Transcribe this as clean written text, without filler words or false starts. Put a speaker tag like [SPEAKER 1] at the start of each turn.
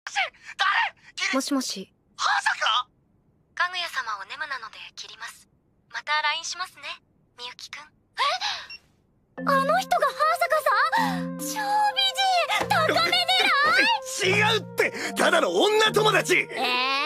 [SPEAKER 1] もしもし。
[SPEAKER 2] まさか。
[SPEAKER 1] かぐや様お眠なので切ります。また LINE しますね、みゆきくん。あの人がハーサカさん。超美人高め狙い。
[SPEAKER 2] 違うって、ただの女友達。